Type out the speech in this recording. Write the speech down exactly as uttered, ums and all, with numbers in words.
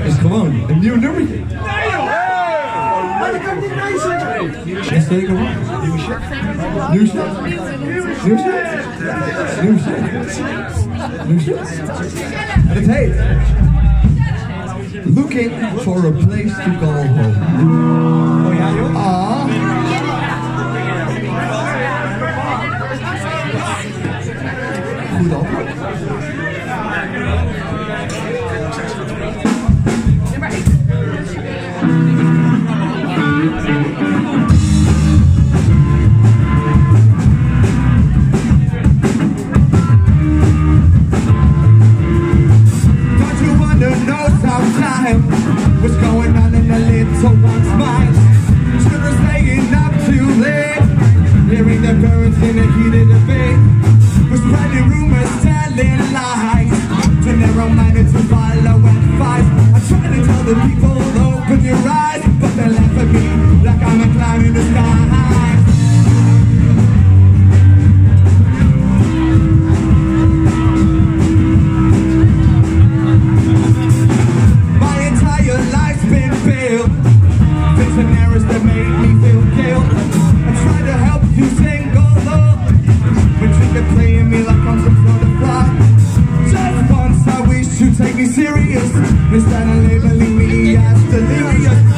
is gewoon een nieuw nummertje. Nee joh! Maar dat kan ik niet nee zeggen! Nieuwe shit? Zeker waar. Nieuwe shit? Nieuwe shit? Nieuwe shit? Nieuwe shit? Nieuwe shit? En het heet Looking for a place to call home. Oh ja joh? Ah. Goed antwoord. What's going on in the little one's mind? Children staying up too late, hearing their parents in a heated debate. We're spreading rumors, telling lies, to narrow-minded to follow advice. I try to tell the people, open your eyes, but they laugh at me like I'm a clown in the sky. That made me feel guilt. I try to help you single up, but you keep playing me like I'm some sort of fraud. Just once I wish you'd take me serious, instead of labeling me as delirious.